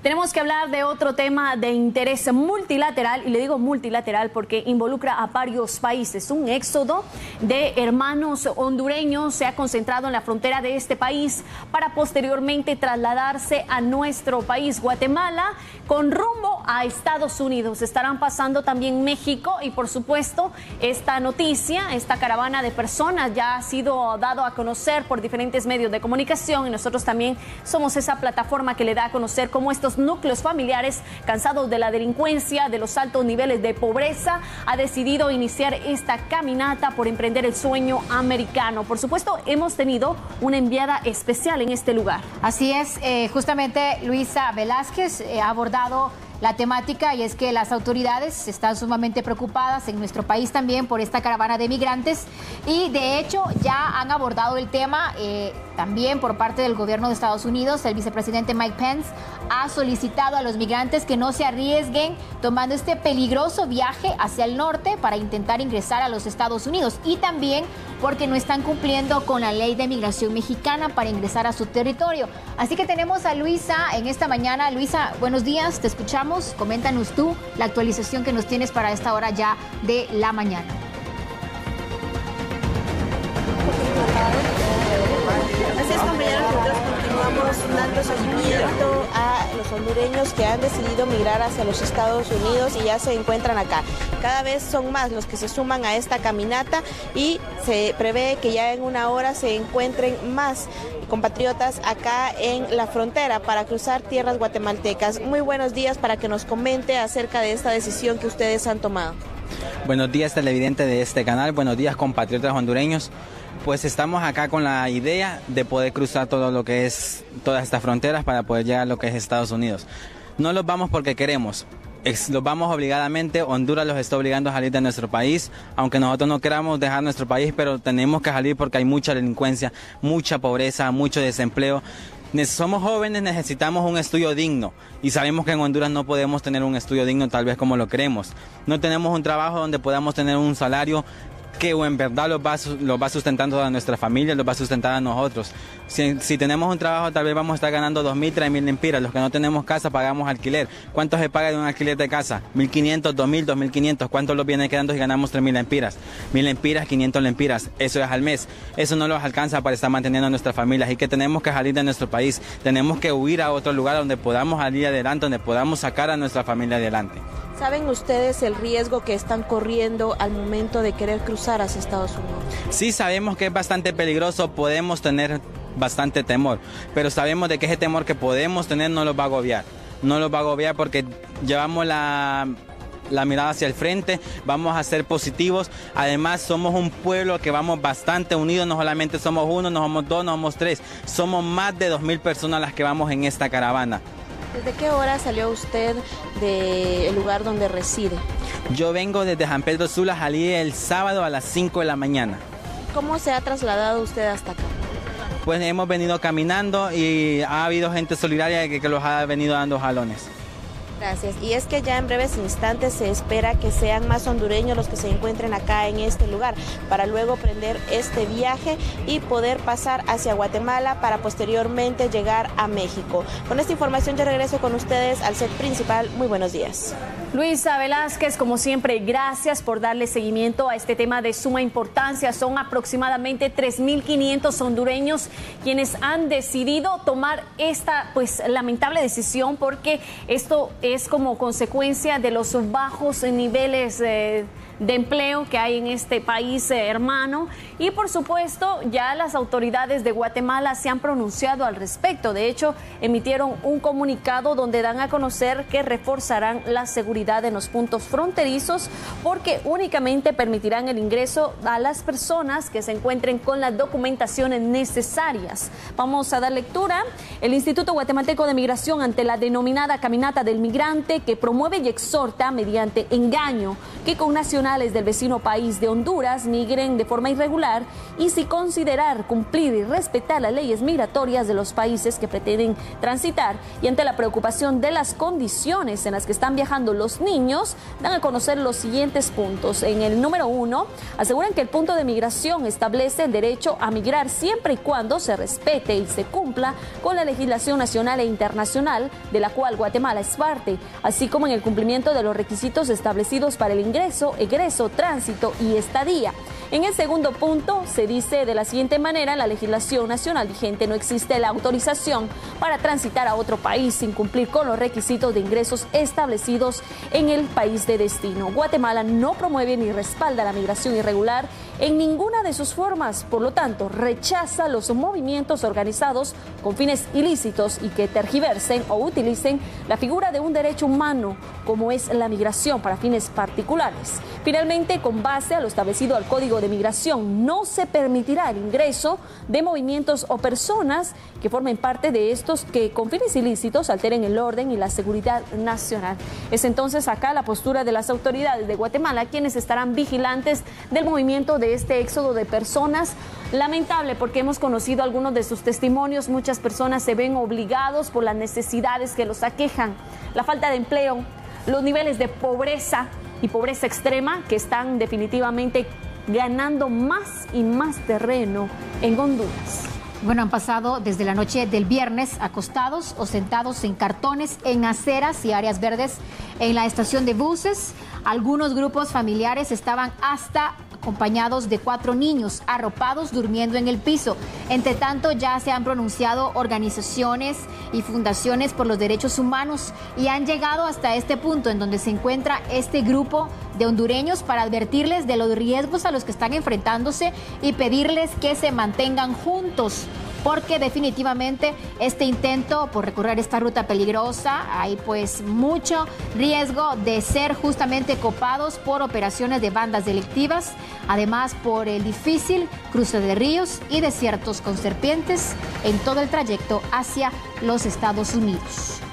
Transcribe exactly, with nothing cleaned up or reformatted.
Tenemos que hablar de otro tema de interés multilateral, y le digo multilateral porque involucra a varios países. Un éxodo de hermanos hondureños se ha concentrado en la frontera de este país para posteriormente trasladarse a nuestro país, Guatemala, con rumbo a Estados Unidos. Estarán pasando también México y, por supuesto, esta noticia, esta caravana de personas ya ha sido dado a conocer por diferentes medios de comunicación, y nosotros también somos esa plataforma que le da a conocer cómo estos núcleos familiares, cansados de la delincuencia, de los altos niveles de pobreza, ha decidido iniciar esta caminata por emprender el sueño americano. Por supuesto, hemos tenido una enviada especial en este lugar. Así es, eh, justamente Luisa Velázquez eh, ha abordado la temática, y es que las autoridades están sumamente preocupadas en nuestro país también por esta caravana de migrantes, y de hecho ya han abordado el tema eh, también por parte del gobierno de Estados Unidos. El vicepresidente Mike Pence ha solicitado a los migrantes que no se arriesguen tomando este peligroso viaje hacia el norte para intentar ingresar a los Estados Unidos, y también porque no están cumpliendo con la ley de migración mexicana para ingresar a su territorio. Así que tenemos a Luisa en esta mañana. Luisa, buenos días, te escuchamos. Coméntanos tú la actualización que nos tienes para esta hora ya de la mañana. Así es, compañeros, nosotros continuamos dando seguimiento a los hondureños que han decidido migrar hacia los Estados Unidos y ya se encuentran acá. Cada vez son más los que se suman a esta caminata, y se prevé que ya en una hora se encuentren más compatriotas acá en la frontera para cruzar tierras guatemaltecas. Muy buenos días, para que nos comente acerca de esta decisión que ustedes han tomado. Buenos días, televidente de este canal. Buenos días, compatriotas hondureños. Pues estamos acá con la idea de poder cruzar todo lo que es todas estas fronteras para poder llegar a lo que es Estados Unidos. No los vamos porque queremos, los vamos obligadamente. Honduras los está obligando a salir de nuestro país, aunque nosotros no queramos dejar nuestro país, pero tenemos que salir porque hay mucha delincuencia, mucha pobreza, mucho desempleo. Somos jóvenes, necesitamos un estudio digno, y sabemos que en Honduras no podemos tener un estudio digno tal vez como lo queremos. No tenemos un trabajo donde podamos tener un salario que en verdad los va, los va sustentando a nuestra familia, los va a sustentar a nosotros. Si, si tenemos un trabajo, tal vez vamos a estar ganando dos mil, tres mil lempiras. Los que no tenemos casa, pagamos alquiler. ¿Cuánto se paga de un alquiler de casa? mil quinientos, dos mil, dos mil quinientos. ¿Cuánto los viene quedando si ganamos tres mil lempiras? mil lempiras, quinientos lempiras. Eso es al mes. Eso no los alcanza para estar manteniendo a nuestras familias, y que tenemos que salir de nuestro país. Tenemos que huir a otro lugar donde podamos salir adelante, donde podamos sacar a nuestra familia adelante. ¿Saben ustedes el riesgo que están corriendo al momento de querer cruzar hacia Estados Unidos? Sí, sabemos que es bastante peligroso, podemos tener bastante temor, pero sabemos de que ese temor que podemos tener no los va a agobiar. No los va a agobiar porque llevamos la, la mirada hacia el frente, vamos a ser positivos. Además, somos un pueblo que vamos bastante unidos, no solamente somos uno, no somos dos, no somos tres, somos más de dos mil personas las que vamos en esta caravana. ¿Desde qué hora salió usted del lugar donde reside? Yo vengo desde San Pedro Sula, salí el sábado a las cinco de la mañana. ¿Cómo se ha trasladado usted hasta acá? Pues hemos venido caminando y ha habido gente solidaria que, que los ha venido dando jalones. Gracias. Y es que ya en breves instantes se espera que sean más hondureños los que se encuentren acá en este lugar, para luego prender este viaje y poder pasar hacia Guatemala para posteriormente llegar a México. Con esta información yo regreso con ustedes al set principal. Muy buenos días. Luisa Velázquez, como siempre, gracias por darle seguimiento a este tema de suma importancia. Son aproximadamente tres mil quinientos hondureños quienes han decidido tomar esta pues lamentable decisión, porque esto es como consecuencia de los bajos niveles eh, de empleo que hay en este país eh, hermano, y por supuesto ya las autoridades de Guatemala se han pronunciado al respecto. De hecho, emitieron un comunicado donde dan a conocer que reforzarán la seguridad en los puntos fronterizos, porque únicamente permitirán el ingreso a las personas que se encuentren con las documentaciones necesarias. Vamos a dar lectura. El Instituto Guatemalteco de Migración, ante la denominada Caminata del Migrante, que promueve y exhorta mediante engaño que con nacionalidad nacionales del vecino país de Honduras migren de forma irregular y si considerar cumplir y respetar las leyes migratorias de los países que pretenden transitar, y ante la preocupación de las condiciones en las que están viajando los niños, dan a conocer los siguientes puntos. En el número uno, aseguran que el punto de migración establece el derecho a migrar siempre y cuando se respete y se cumpla con la legislación nacional e internacional de la cual Guatemala es parte, así como en el cumplimiento de los requisitos establecidos para el ingreso, egreso, tránsito y estadía. En el segundo punto se dice de la siguiente manera: en la legislación nacional vigente no existe la autorización para transitar a otro país sin cumplir con los requisitos de ingresos establecidos en el país de destino. Guatemala no promueve ni respalda la migración irregular en ninguna de sus formas, por lo tanto rechaza los movimientos organizados con fines ilícitos y que tergiversen o utilicen la figura de un derecho humano como es la migración para fines particulares. Finalmente, con base a lo establecido al Código de Migración, no se permitirá el ingreso de movimientos o personas que formen parte de estos que con fines ilícitos alteren el orden y la seguridad nacional. Es entonces acá la postura de las autoridades de Guatemala, quienes estarán vigilantes del movimiento de este éxodo de personas. Lamentable, porque hemos conocido algunos de sus testimonios. Muchas personas se ven obligados por las necesidades que los aquejan, la falta de empleo, los niveles de pobreza y pobreza extrema que están definitivamente ganando más y más terreno en Honduras. Bueno, han pasado desde la noche del viernes acostados o sentados en cartones, en aceras y áreas verdes en la estación de buses. Algunos grupos familiares estaban hasta acompañados de cuatro niños arropados durmiendo en el piso. Entre tanto, ya se han pronunciado organizaciones y fundaciones por los derechos humanos y han llegado hasta este punto en donde se encuentra este grupo de hondureños para advertirles de los riesgos a los que están enfrentándose y pedirles que se mantengan juntos, porque definitivamente este intento por recorrer esta ruta peligrosa, hay pues mucho riesgo de ser justamente copados por operaciones de bandas delictivas, además por el difícil cruce de ríos y desiertos con serpientes en todo el trayecto hacia los Estados Unidos.